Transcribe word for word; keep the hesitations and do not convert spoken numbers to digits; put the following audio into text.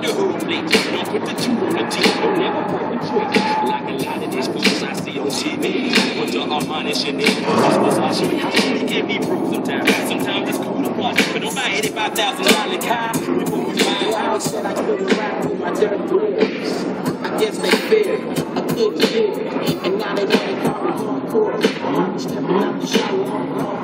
the whole plate. Speak with the two on the team, don't never perpetrate. Like a lot of these fools I see on T V. With the Armani Chanel, this was our shit. It can be proof sometimes. Sometimes it's cool to watch, but don't buy eighty-five thousand dollar car. They always said I couldn't rap with my dirty boys. I guess they feared I couldn't live, and now they want to call me hardcore. I'm stepping out the shower.